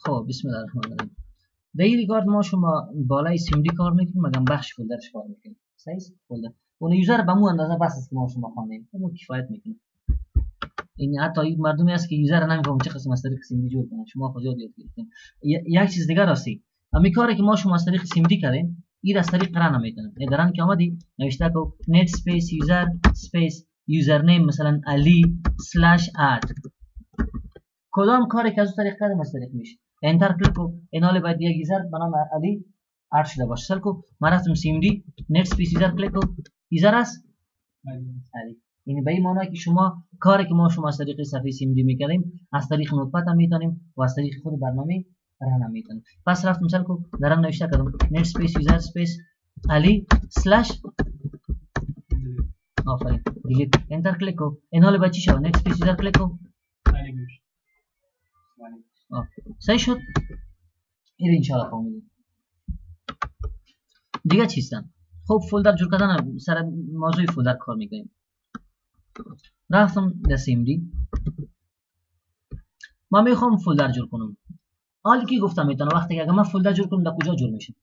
خب بسم الله الرحمن الرحیم. در این ریگارد ما شما بالای CMD کار میکنیم مگم بخش فولدرش کار میکنیم. صحیح است؟ فولدر اون یوزر به مو اندازه بس است که ما شما خوانیم اون کفایت میکنه. این حتی این مردمی است که یوزر نمیفهمه چه قسم از طریق CMD جور کنه. شما خود یاد گرفتین. یک چیز دیگه راستی امی کاری که ما شما از طریق CMD کردیم این از طریق قران میکنیم. دران که آمدی نوشته کو net space user space username مثلا ali/add کدام کاری که از طریق کردیم از طریق میشه. انتر کلیک کو این حال باید یک یوزر به نام علی اد شده باشه. سل کو ما رفتم CMD net space user کلیک کو یوزر است علی. یعنی به این معنی که شما کاری که ما شما از طریق صفحه CMD میکردیم از طریق نوتپد هم میتونیم و از طریق خود برنامه ران هم میتونیم. پس رفتم مثلا کو درم نوشته کردم net space user space ali slash آفرین دیلیت انتر کلیک کو این حال باید چی شود net space user کلیک کو صحیح شد. این انشاءالله فهمیدیم. دیگه چیستم خب فولدر جور کردن سر موضوع فولدر کار میکنیم. رفتم در CMD ما میخوام فولدر جور کنم. حالی که گفتم میتونم وقتی که اگه من فولدر جور کنم در کجا جور میشه؟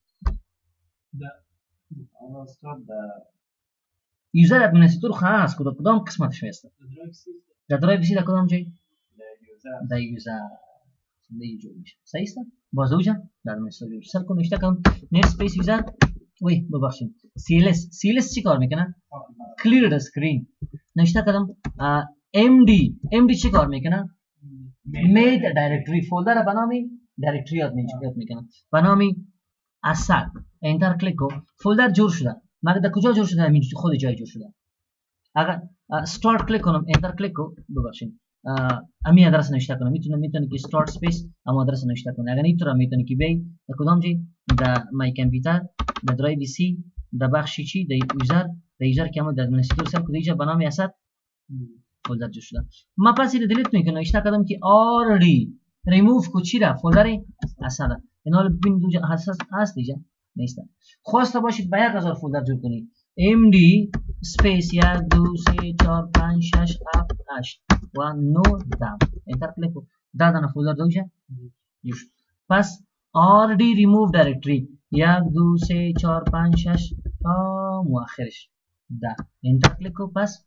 یوزر ادمنستراتور خاص کدام قسمتش میسته؟ در درایو سی در کدام جای؟ در یوزر جور میشه. صحیح است؟ باز اوجا در ادمنستراتور سر کو نوشته کنم net space user وی ببخشید CLS چی کار میکنه؟ clear the screen. نوشته کردم MD چی کار میکنه؟ made a directory folder به نام directory یاد میکنه به نام asad. انتر کلیک کو فولدر جور شده. مگه در کجا جور شده؟ همین خود جای جور شده. اگر start کلیک کنم انتر کلیک کو ببخشید امی ادرس نوشته کنم میتونه که start space اما ادرس نوشته کنه. اگر اینطور میتونه که بی در کدام جای در مای کامپیوتر در درایو سی در بخش چی در یوزر که ما در ادمنستراتور سم کدی جا به نام اسد فولدر جور شده. ما پس این دیلیت میکنم نوشته کردم که already remove کو چی را فولدر اسد. اینا رو ببین دو جا هست دیگه نیست. خواسته باشید به 1000 فولدر جور کنید md space 1 2 3 4 5 6 7 8 و 9 10 انتر کلیک کو دادن فولدر دوجه پس already remove directory 1 2 3 4 5 6 تا مؤخرش 10 انتر کلیک کو پس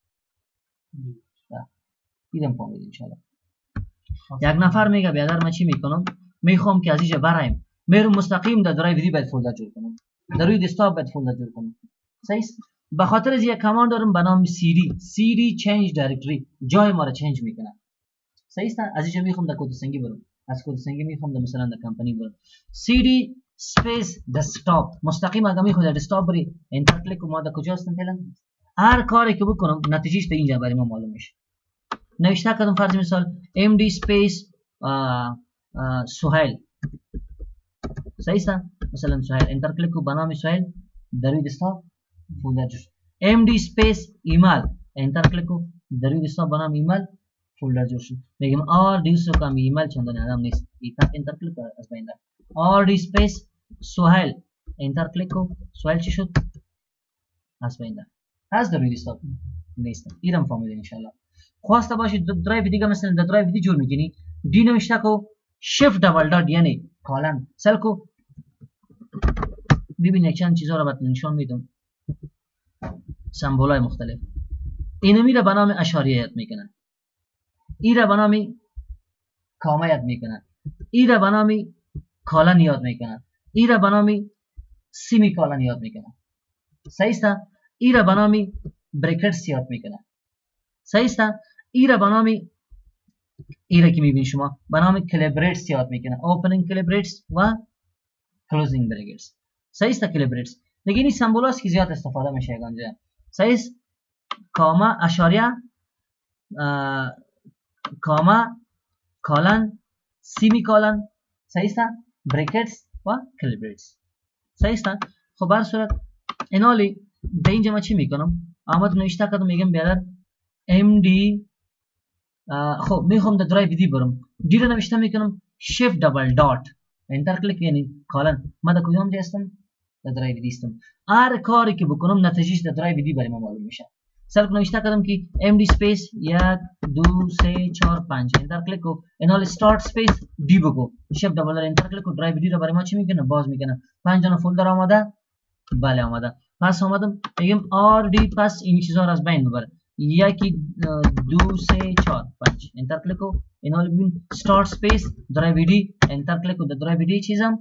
دیدم فهمید انشالله. یک نفر میگه بیادر من چی میکنم میخوام که از اینجا برایم میرم مستقیم در درایو دی باید فولدر جور کنم در روی دسکتاپ باید فولدر جور کنم. صحیح است؟ به خاطر از یک کاماند دارم به نام cd change directory جای ما را چنج میکنه. صحیح است؟ از اینجا میخوام در کد سنگی برم از کد سنگی میخوام در مثلا در کمپانی برم cd space desktop مستقیم اگه میخواد در دسکتاپ بری انتر کلیک ما در کجا هستم فعلا هر کاری که بکنم نتیجهش در اینجا برای ما معلوم میشه. نوشته کردم فرض مثال md space سهیل. صحیح است؟ مثلا سهیل انتر کلیک کو به نام سهیل در روی دسکتاپ فولدر جور شد. md space ایمیل انتر کلیک کو در روی دسکتاپ به نام ایمیل فولدر جور شد. میگم دوسرو کا ایمیل چندان آدم نیست انتر کلیک از بین در space سهیل انتر کلیک کو سهیل چی شد از بین در از در روی دسکتاپ نیست. اینم فهمیدین ان شاء الله. خواسته باشید درایو دیگه مثلا در درایو دی جور میکنی دی نوشته کو shift double dot یعنی کالن سل کو ببینید چند چیزا رو براتون نشون میدم سمبولای مختلف. اینو میره به نام اشاریه یاد میکنن این را به نام کامه یاد میکنن این را به نام کالن یاد میکنن این را به نام سیمی کالن یاد میکنن. صحیح است؟ این را به نام بریکتس یاد میکنن. صحیح است؟ این را به نام این را که میبینید شما به نام کلیبریتس یاد میکنه اوپنینگ کلیبریتس و کلوزینگ بریکتس. صحیح است؟ کلیبریتس دیگه این سمبول است که زیاد استفاده میشه اینجا. صحیح است؟ کاما اشاریه کاما کالن سیمی کالن صحیح است؟ بریکتس و کلیبریتس. صحیح است؟ خب هر صورت اینالی در اینجا ما چی میکنم آمد نوشته کردم میگم بیادر md خب میخوام در درایو دی برم دی رو نوشته میکنم shift double dot انتر کلیک یعنی کالن ما در کدام جای هستم در درایو دی هستم. هر کاری که بکنم نتیجهش در درایو دی برای ما معلوم میشه. سلک نوشته کردم که MD سپیس 1 2 3 4 5 انتر کلیک کو اینال استارت سپیس دی بگو شیفت دبل انتر کلیک کو درایو دی رو برای ما چی میکنه باز میکنه 5 تا فولدر آماده بله آماده پس آمدم میگم RD پس این چیزا رو از بین ببره 1 2 3 4 5 انتر کلیک کو اینال ببین استارت سپیس درایو دی انتر کلیک کو درایو دی چیزم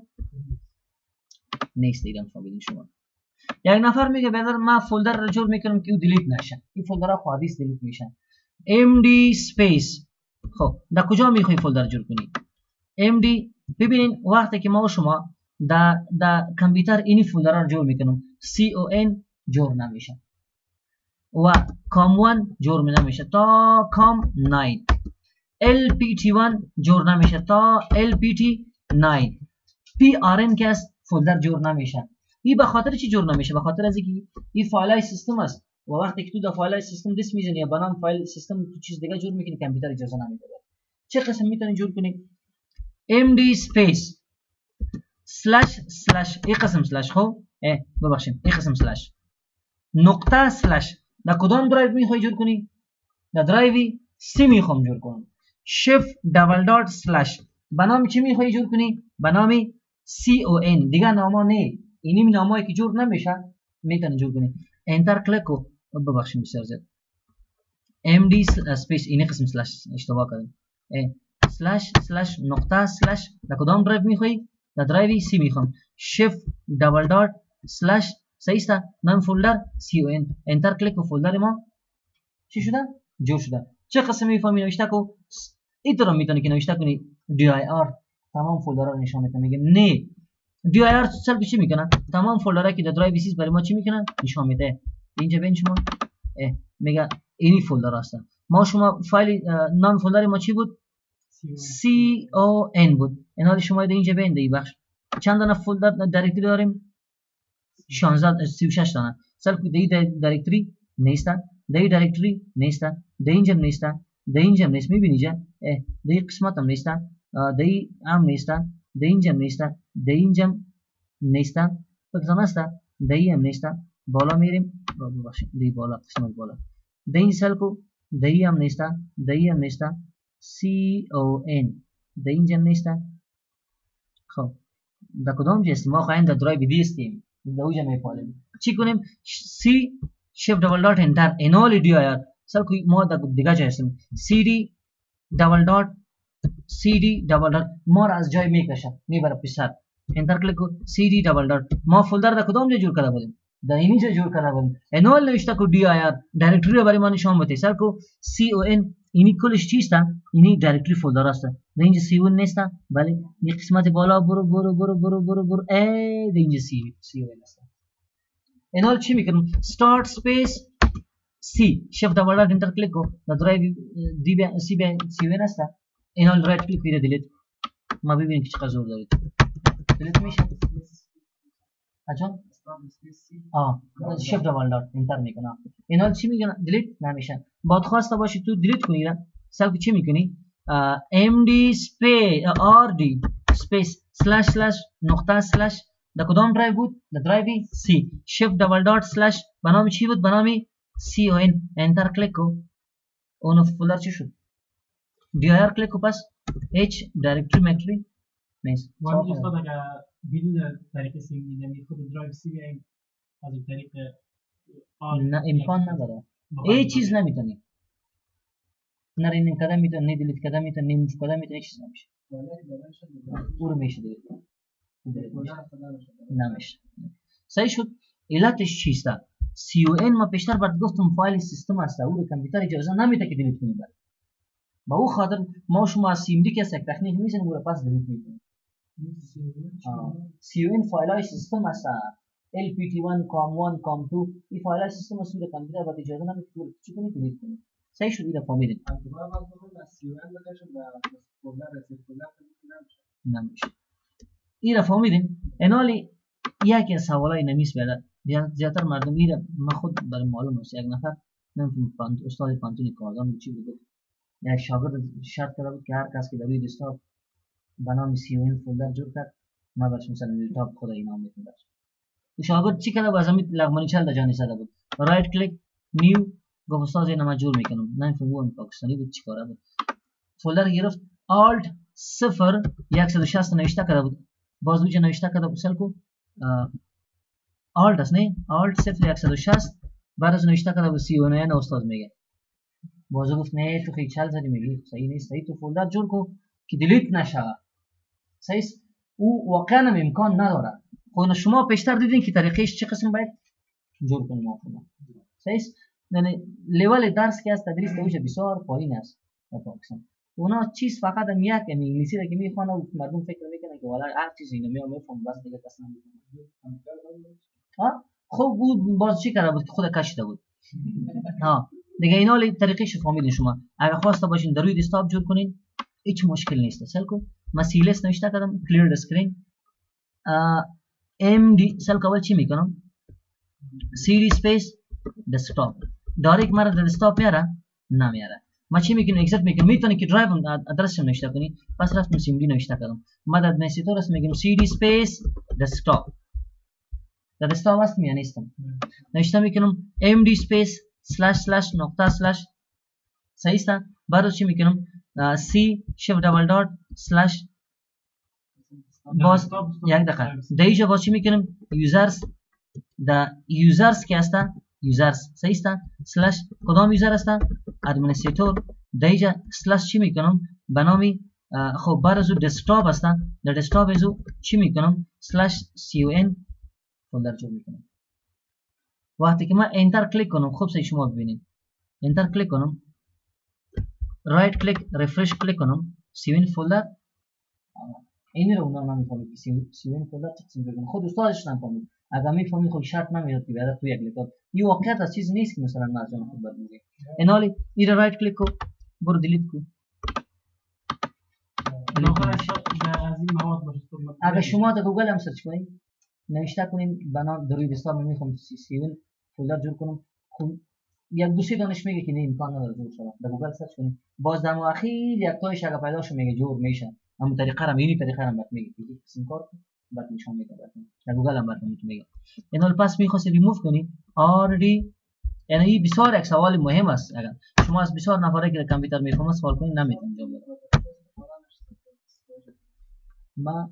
نیست دیدم فهمیدین شما یک نفر میگه برادر من فولدر رو جور میکنم که دیلیت نشه این فولدر ها خودیش دیلیت میشن MD سپیس خب در کجا میخوای فولدر جور کنی MD ببینین وقتی که ما و شما در کامپیوتر اینی فولدر رو جور میکنم CON جور نمیشه و COM1 جور نمیشه تا COM9 LPT1 جور نمیشه تا LPT9 PRN که است فولدر جور نمیشه این به خاطر چی جور نمیشه به خاطر از اینکه این فایل سیستم است و وقتی که تو در فایل سیستم دست میزنی یا بنام فایل سیستم تو چیز دیگه جور میکنی کامپیوتر اجازه نمیده چه قسم میتونی جور کنی MD سپیس سلش سلش این قسم سلش خب ببخشید این قسم سلش نقطه سلش در کدام درایو میخوای جور کنی در درایو سی میخوام جور کنم شیفت دبل دات سلش بنام چی میخوای جور کنی بنام CON دیگه ناما نه اینی نامایی که جور نمیشه میتونی جور کنی انتر کلیک کو ببخشید بسیار زیاد MD سپیس اینی قسم سلش اشتباه کردم سلش سلش نقطه سلش در کدام درایو میخوای در درایو سی میخوام شیفت دبل دات سلش صحیح است نام فولدر CON انتر کلیک کو فولدر ما چی شده جور شده چه قسم میفهمی نوشته کو اینطور میتونی که نوشته کنی dir تمام فولدرها رو نشون میده میگه نه dir سر چی میکنه تمام فولدرها که در درایو سی برای ما چی میکنن نشون میده اینجا ببین شما میگه اینی فولدر هستن ما شما فایل نام فولدر ما چی بود CON بود اینا شما در اینجا ببین این بخش چند تا فولدر دایرکتری داریم 16 36 تا سر که در دایرکتری نیستن در دایرکتری نیستن در اینجا نیستن در اینجا نیست میبینی جا در قسمت هم نیستن در هم نیستن در اینجا نیستن در اینجا نیستن فکر است در هم نیستن بالا میریم ببخشید در بالا قسمت بالا در این سل کو در هم نیستن در هم نیستن CON در اینجا نیستن خب در کدام جا است ما خواهیم در درایو دی استیم در اونجا میفعلیم چی کنیم C shift double dot enter enable dir سر کوئی ما در دیگه جا هستیم CD double dot ما را از جای میکشه میبره پیشتر انتر کلیک کو CD double dot ما فولدر در کدام جا جور کرده بودیم در اینجا جور کرده بودیم enable نوشته کو dir دایرکتری برای ما نشون بده سر کو CON اینی کلش چیست اینی دایرکتری فولدر است در اینجا CON نیست بله این قسمت بالا برو در اینجا CON است enable چی میکنم start space C shift double dot enter click کو در درایو دی سی به CON است enable right click میره دیلیت ما ببینیم که چقدر زور دارید دیلیت میشه اجان shift double dot enter میکنه enable چی میکنه دیلیت نمیشه بعد خواسته باشی تو دیلیت کنی سلف چی میکنی MD space RD space slash slash نقطه slash در کدام درایو بود در درایو C shift double dot slash بنام چی بود بنام CON انتر کلیک کو اون فولدر چی شد dir کلیک کو پس H directory مکتری نیست وان جستا اگر بدون طریق CMD نمیخواد درایو سی بیایم از طریق نه امکان نداره ای چیز نمیتونی نه رینینگ کدام میتونی نه دیلیت کدام میتونی نه موف کدام میتونی چیز نمیشه او رو میشه دیلیت نمیشه صحیح شد علتش چیست CON ما پیشتر برات گفتم فایل سیستم است او کامپیوتر اجازه نمیده که دیلیت کنی با او خاطر ما شما از CMD که یک تکنیک میزنیم او رو پس دیلیت میکنیم CON فایل های سیستم است LPT1 COM1 COM2 این فایل های سیستم است او کامپیوتر برات اجازه نمیده که چی کنی دیلیت کنی صحیح شد اینا فهمیدین نمیشه اینا فهمیدین انالی یکی از سوالای نمیس بیاد زیادتر مردم اینا ما خود برای معلوم است یک نفر من استاد پانتونی کاردان چی بود یک شاگرد شرط کرده بود که هر کس که در روی دسکتاپ به نام CON فولدر جور کرد ما برش مثلا لپتاپ خود اینا میتونه باشه شاگرد چی کرده باز همین لغمانی چل جانی زده بود رایت کلیک نیو گفت استاد اینا من جور میکنم نمیفهمم پاکستانی بود چیکاره بود فولدر گرفت alt 0 160 نوشته کرده بود باز اونجا نوشته کرده بود سلکو alt است نه alt 0 160 بعد از نوشته کرده بود 39 استاد میگه باز گفت نه تو خیلی چل زدی میگی صحیح نیست صحیح تو فولدر جور کو که دیلیت نشه صحیح او واقعا امکان نداره خود شما پیشتر دیدین که طریقش چه قسم باید جور کنیم مفهوم صحیح یعنی لیول درس که از تدریس دوشه بسیار پایین است در پاکستان اونا چیز فقط هم یک انگلیسی را که میخوانه و مردم فکر میکنه که والا هر چیز اینو میفهم بس دیگه کس نمیفهمه ها خب بود باز چی کرده بود که خود کشیده بود ها دیگه اینا طریقش فهمیدین شما اگه خواسته باشین در روی دسکتاپ جور کنین هیچ مشکل نیست سلکو من سیلس نوشته کردم کلیر اسکرین ام دی سلک اول چی میکنم CD space desktop دایرکت مرا در دسکتاپ میاره نمیاره ما چی میکنم اگزیت میکنم میتونی که درایو ادرس نوشته کنی پس رفتم CMD نوشته کردم ما در ادمنستراتور است میگم CD space desktop در دسکتاپ است میانه نیستم نوشته میکنم MD space / نقطه / صحیح است بعد چی میکنم C shift double dot / باز یک دقیقه دیجا باز چی میکنم یوزرز دا یوزرز که هستن یوزرز صحیح است / کدام یوزر هستن ادمنستراتور دیجا / چی میکنم به نام خب بعد از دسکتاپ هستن در دسکتاپ ازو چی میکنم /con فولدر جور میکنم وقتی که من انتر کلیک کنم خب صحیح شما ببینید انتر کلیک کنم رایت کلیک ریفرش کلیک کنم C1 فولدر این رو اونا نمیفهمید که C1 فولدر چه قسم بگم خود استادش نمیفهمید اگر میفهمید خب شرط نمیاد که بیاد تو یک لپتاپ این واقعیت از چیز نیست که مثلا من از اون خود بگم اینالی این رایت کلیک کو برو دیلیت کو اگر شما در گوگل هم سرچ کنید نوشته کنین بنا در روی دسکتاپ میخوام C1 فولدر جور کنم خب یک دو سه دانش میگه که نه امکان نداره جور شود در گوگل سرچ کنین باز در اخیر یک تایش اگه پیدا شه میگه جور میشه اما طریقه را اینی طریقه را بهت میگه که قسم کار بعد نشون میده در گوگل هم براتون میگه اینا پس میخواستید ریموو کنید already یعنی این بسیار یک سوال مهم است اگر شما از بسیار نفره که کامپیوتر میفهمه سوال کنید نمیتونید جواب بدید ما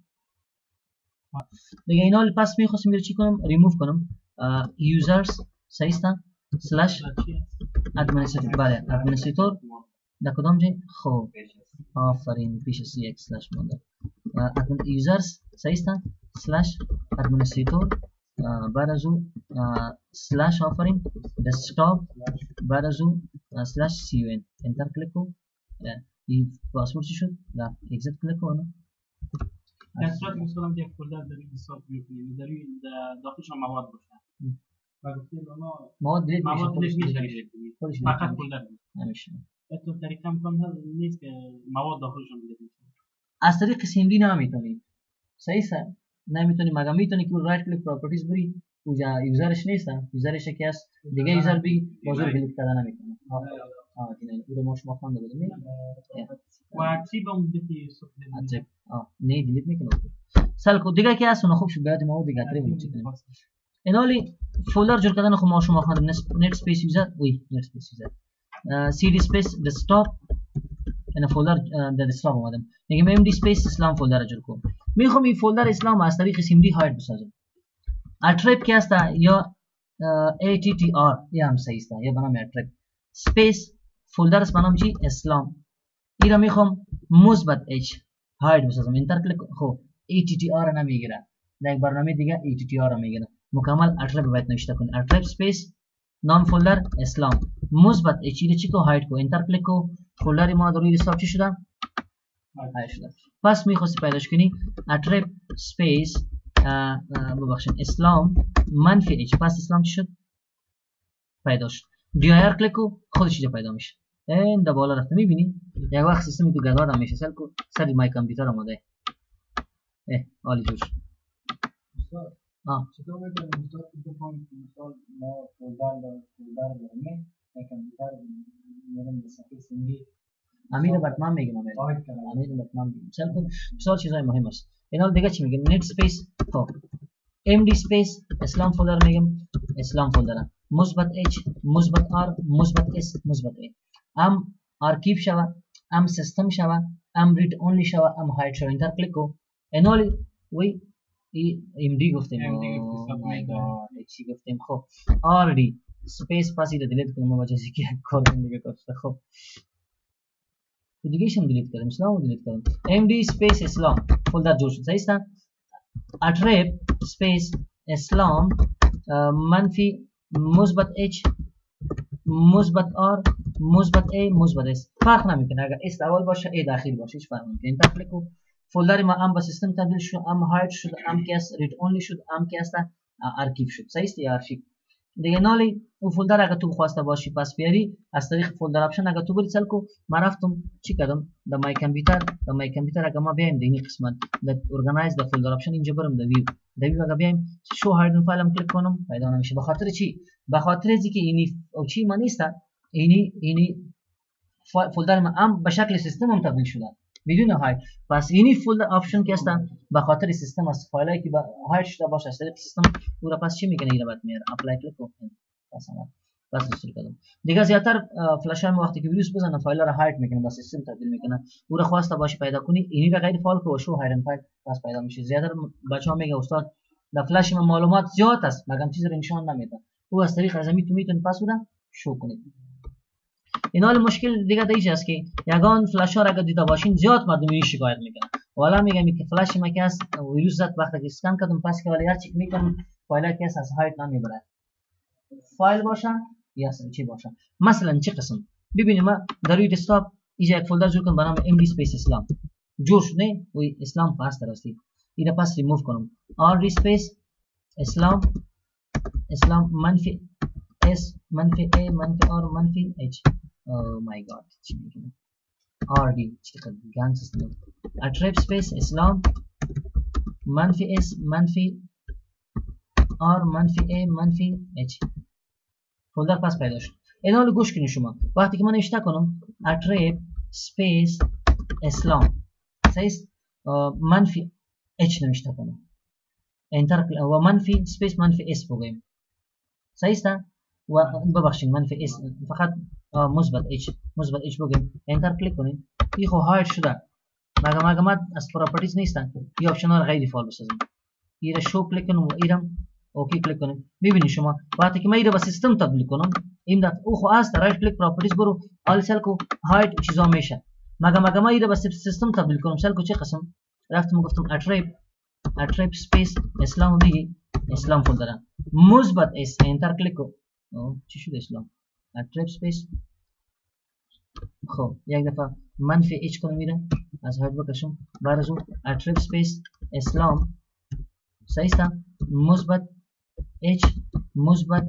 دیگه اینا پس میخواستم چی کنم ریموو کنم users صحیح است / administrator بله administrator در کدام جای خب آفرین پیش CX / مونده users صحیح است / administrator بعد از اون / آفرین desktop بعد از اون /con انتر کلیک کو این پاسورد چی شد نه اگزیت کلیک کنم در صورت مثلا یک فولدر در این حساب می‌کنیم در داخلش هم مواد باشه و گفتیم مواد دیلیت میشه فقط فولدر نمیشه تو طریقه امکان نیست که مواد داخلش هم دیلیت میشه از طریق CMD نمیتونی صحیح است نمیتونی مگه میتونی که رایت کلیک پراپرتیز بری اونجا یوزرش نیست یوزرش کی است دیگه یوزر بی بازار دیلیت کردن نمیتونه اون ما شما خوانده بودیم و چی با اون بهتی عجب نه دیلیت میکنه سالکو دیگه که اصلا خوب شو بیاد ما دیگه تری چیکنیم اینالی فولدر جور کردن خو ما شما خواندم نت اسپیس یوزر وی نت اسپیس یوزر CD space desktop این فولدر در دسکتاپ اومدم میگم MD space اسلام فولدر جور کنم میخوام این فولدر اسلام از طریق CMD هاید بسازم اتریب که است یا ATTR یا هم صحیح است یا بنام اتریب space فولدر اس بنام چی اسلام این را میخوام مثبت H هاید بسازم انتر کلیک خب ATTR نمیگیره در یک برنامه دیگه ATTR میگیره مکمل اتریب باید نوشته کنید اتریب space نام فولدر اسلام مثبت H را چی کو هاید کو انتر کلیک کو فولدر ما در روی دسکتاپ چی شده هاید شده پس میخواستی پیداش کنی اتریب space ببخشید اسلام منفی H پس اسلام چی شد پیدا شد DIR کلیک کو خودش اینجا پیدا میشه این در بالا رفته میبینی یک وقت سیستم تو گدواد هم میشه سلکو سر مای کامپیوتر آماده عالی جور چطور میتونیم مثال ما فولدر داریم کامپیوتر میرم به صفحه CMD امیر بطمان میگم امیر بطمان میگم سلکو بسیار چیزای مهم است اینا دیگه چی میگم نت اسپیس خب MD اسپیس اسلام فولدر میگم اسلام فولدر مثبت h مثبت r مثبت s مثبت a ام آرکیو شوه ام سیستم شوه ام رید اونلی شوه ام هاید شوه اینتر کلیک کو انولی وی ام دی گفتیم مای گاد چی گفتیم خب آر دی سپیس پس ایده دیلیت کنم وجه سی که کار دیگه کرده خب ایدیگیشن دیلیت کردم اسلام دیلیت کردم ام دی سپیس اسلام فولدر جور شد صحیح است اتریب سپیس اسلام منفی مثبت h مثبت r مثبت a مثبت s فرق نمیکنه اگر s اول باشه a داخل باشه هیچ فرق نمیکنه انتر کلیک کو فولدر ما ام با سیستم تبدیل شد ام هاید شد ام کس رید اونلی شد ام کس آرکیو شد صحیح است یا آرشیو دیگه نالی اون فولدر اگر تو خواسته باشی پس بیاری از طریق فولدر آپشن اگر تو بری سل کو ما رفتم چی کردم در مای کامپیوتر اگر ما بیایم در این قسمت در اورگانایز در فولدر آپشن اینجا برم در ویو اگر بیایم شو هایدن فایل هم کلیک کنم پیدا نمیشه به خاطر چی به خاطر اینکه اینی او چی ما نیست اینی فولدر ما هم به شکل سیستم هم تبدیل شده بدون هاید پس اینی فولدر آپشن که هستن به خاطر سیستم است فایلی که با هاید شده باشه از طریق سیستم پورا پس چی میکنه اینا بعد میاره اپلای کلیک کنم پس استفاده کردم دیگه زیاتر فلش های وقتی که ویروس بزنه فایل را هاید میکنه با سیستم تبدیل میکنه پورا خواسته باشه پیدا کنی اینی را غیر فعال کو شو هایدن فایل پس پیدا میشه زیاتر بچه‌ها میگه استاد در فلش ما معلومات زیاد است مگم چیزی رو نشان نمیده او از طریق از میتونید پس بوده شو کنید این حال مشکل دیگه دیگه است که یگان فلش ها را اگر دیده باشین زیاد مردم این شکایت میکنن والا میگم که فلش ما که است ویروس زد وقتی که اسکن کردم پس که ولی هر چی میکنم فایل که است از هایت نمیبره فایل باشه یا چی باشه مثلا چه قسم ببینید ما در روی دسکتاپ اینجا یک فولدر جور کنم به نام ام دی اسپیس اسلام جور شده و اسلام پاس درستی اینا پس ریموو کنم آر دی اسپیس اسلام منفی اس منفی a منفی r منفی h oh my god چی میگم rd چقدر گنگ سیستم اتریب سپیس اسلام منفی s منفی r منفی a منفی h فولدر پس پیدا شد اینا رو گوش کنید شما وقتی که من نوشته کنم اتریب سپیس اسلام صحیح منفی h نوشته کنم انتر و منفی سپیس منفی s بگویم صحیح است و ببخشید منفی اس فقط مثبت h مثبت h بگیم انتر کلیک کنید این خو هاید شده مگه از پراپرتیز نیستن این آپشن ها غیر فعال بسازیم این را شو کلیک کنیم و اینم اوکی کلیک کنیم ببینید شما وقتی که من این را به سیستم تبدیل کنم این داد او خو است رایت کلیک پراپرتیز برو آل سل کو هاید چیزا میشه مگه من این را به سیستم تبدیل کنم سل کو چه قسم رفتم گفتم اتریب سپیس اسلام بگی اسلام فولدر مثبت اس انتر کلیک کو چی شد اسلام اتریب سپیس خب یک دفعه منفی h کنم میره از هاید بکشم بعد از اون اتریب سپیس اسلام صحیح است مثبت h مثبت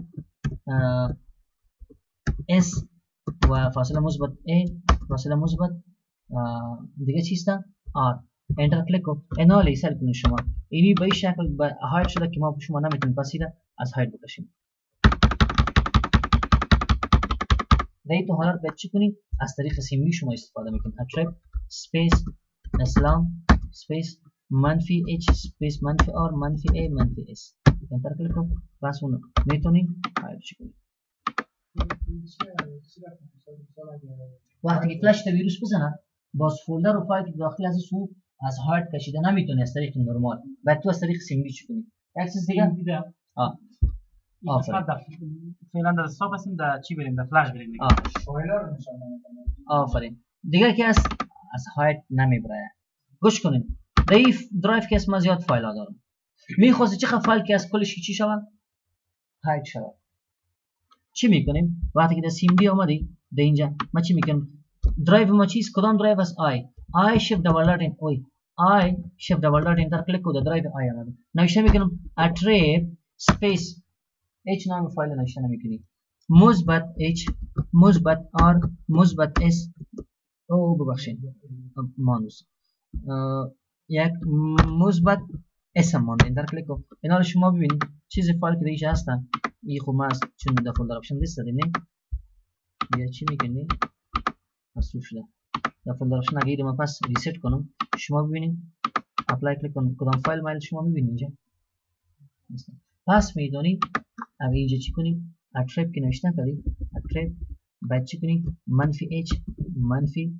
s و فاصله مثبت a فاصله مثبت دیگه چیست r انتر کلیک کو انالی سر کنید شما اینی به این شکل به هاید شده که ما شما نمیتونیم پس از هاید بکشیم دیگه تو حالا باید چی کنید از طریق CMD شما استفاده میکنید اتریب سپیس اسلام سپیس منفی h سپیس منفی r منفی a منفی s انتر کلیک کن بس اون میتونید هاید چی کنید وقتی که فلش تا ویروس بزنه باز فولدر و فایل که داخل از سو از هاید کشیده نمیتونه از طریق نرمال باید تو از طریق CMD چی کنید یک چیز دیگه دیدم فعلا در استاپ هستیم در چی بریم در فلش بریم آفرین دیگه که از هاید نمیبره گوش کنیم درایو که از ما زیاد فایل ها دارم میخواسته چه فایل که از کلش چی شود هاید شود چی میکنیم وقتی که در CMD آمدی در اینجا ما چی میکنیم درایو ما چیز کدام درایو است I shift double dot in I shift double dot انتر کلیک کو در درایو I آمده نوشته میکنم اتریب سپیس h نام فایل نوشته نمیکنی مثبت h مثبت r مثبت s او ببخشید مانوس یک مثبت s هم مانده انتر کلیک کو اینا رو شما ببینید چیز فایل که دیگه هستن این خب ما چون در فولدر آپشن لیست دادیم بیا چی میکنی مصروف شده در فولدر آپشن اگه ما پس ریست کنم شما ببینید اپلای کلیک کنم کدام فایل مایل شما میبینید اینجا پس میدونید اگه اینجا چی کنیم اتریب که نوشته کردی اتریب باید چی کنی منفی h منفی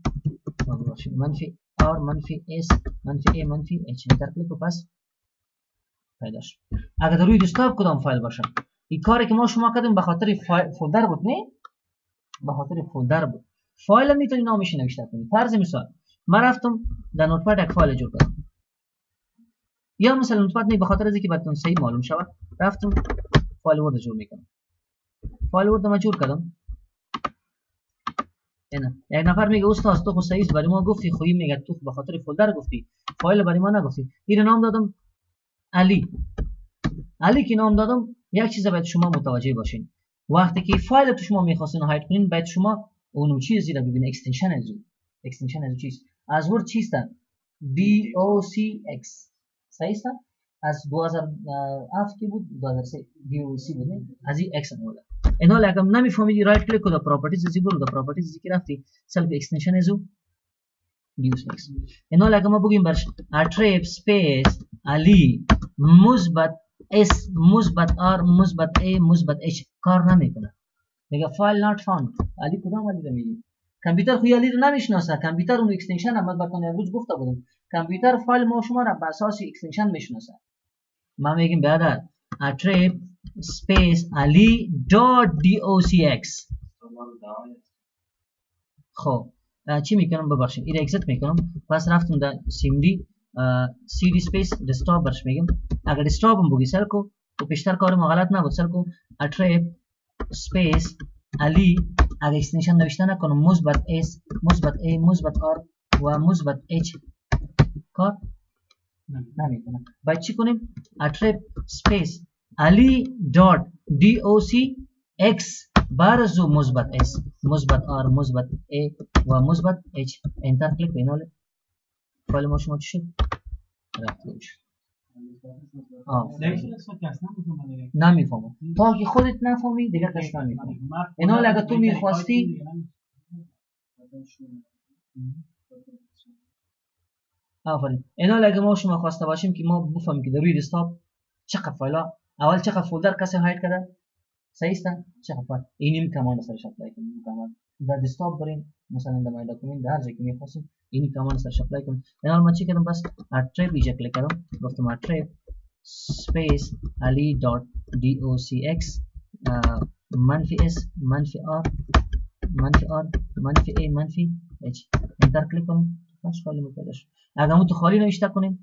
r منفی s منفی a منفی h انتر کلیک و پس پیدا شد. اگر در روی دسکتاپ کدام فایل باشه این کاری که ما شما کردیم به خاطر فولدر بود نه به خاطر فولدر بود فایل هم میتونی نامش نوشته کنی فرض مثال من رفتم در نوتپد یک فایل جور کردم یا مثلا نوتپد نه به خاطر از اینکه براتون صحیح معلوم شود رفتم فایل ورد جور میکنم فایل ورد ما جور کردم اینا یک نفر میگه استاد تو خو صحیح است برای ما گفتی خویی میگه تو به خاطر فولدر گفتی فایل برای ما نگفتی این نام دادم علی که نام دادم یک چیز باید شما متوجه باشین وقتی که فایل تو شما میخواستین هایت کنین باید شما اون چیزی رو ببینید اکستنشن از چیز از ورد چیست DOCX صحیح است از 2007 که بود 2003 DOC بود نه از این X مولا اینا لگم نمیفهمیدی رایت کلیک کد پراپرتیز زی برو د پراپرتیز کی رفتی سلف اکستنشن ازو DOCX اینا لگم ما بگیم برش اتریب سپیس علی مثبت S مثبت R مثبت A مثبت H کار نمیکنه میگه فایل نات فاوند علی کدام علی رو میگی کامپیوتر خو علی رو نمیشناسه کامپیوتر اون اکستنشن هم براتون امروز گفته بودم کامپیوتر فایل ما شما را بر اساس اکستنشن میشناسه ما میگیم برادر اتریب سپیس علی دات docx خب چی میکنم ببخشید این اگزیت میکنم پس رفتم در CMD cd space desktop برش میگم اگر desktop هم بگی سر کو تو پیشتر کار ما غلط نبود سر کو اتریب سپیس علی اگر اکستنشن نوشته نکنم مثبت s مثبت a مثبت r و مثبت h کار نمیکنه باید چی کنیم اتریب سپیس علی دات docx برزو مثبت s مثبت r مثبت a و مثبت h انتر کلیک بیناله فایل ما شما چی شد رفته شد نمیفهمم تا که خودت نفهمی دیگه کس نمیفهمم اینا اگه تو میخواستی آفرین اینا اگه ما شما خواسته باشیم که ما بفهمیم که در روی دسکتاپ چقدر فایلا اول چقدر فولدر کسی هایت کرده صحیح است چقدر فایل اینیم کماند سرش اپلای کنیم کماند در دسکتاپ بریم مثلا در مای داکومنت در جایی که میخواستیم اینی کماند سرش اپلای کنیم اینا ما چی کردم بس اتریب اینجا کلیک کردم گفتم اتریب سپیس علی دات docx منفی s منفی r منفی r منفی a منفی h انتر کلیک کنم بس خالی پیدا شد اگر ما تو خالی نوشته کنیم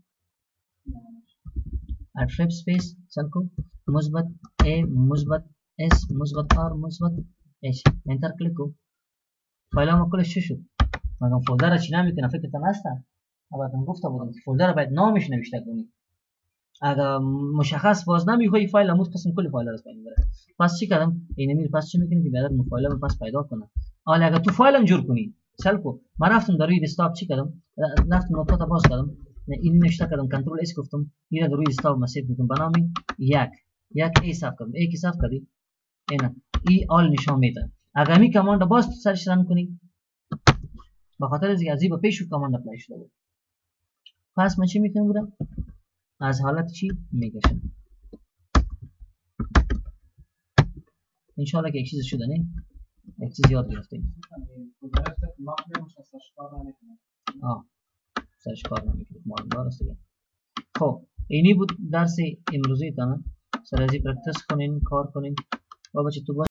اتریب سپیس سلکو مثبت a مثبت s مثبت r مثبت h انتر کلیک کو فایل ما کلش چی شد مگم فولدر چی نمیکنه فکرتون هست البته گفته بودم فولدر باید نامش نوشته کنی اگر مشخص باز نمیخوای فایل اموز قسم کل فایل رو ببین بره پس چی کردم اینو میره پس چی میکنیم که بعد اون فایل رو پس پیدا کنه حالا اگر تو فایل هم جور کنی سلکو من رفتم در روی دسکتاپ چی کردم رفتم نوتپد باز کردم این نوشته کردم کنترل اس گفتم میره در روی دسکتاپ ما سیو میکنم به نام یک ای صاف کردم ای کی صاف کردی اینا ای آل نشان میده اگر می کماند باز سرچ رن کنی به خاطر از عجیب پیشو کماند اپلای شده بود پس من چی میکنم بودم از حالت چی میکشم انشاءالله که یک چیز شده نه یک چیز یاد گرفتیم سرش کار نمیکنه معلوم دارست دیگه خب اینی بود درس امروزی تانه سر ازی پرکتس کنین کار کنین و بچه تو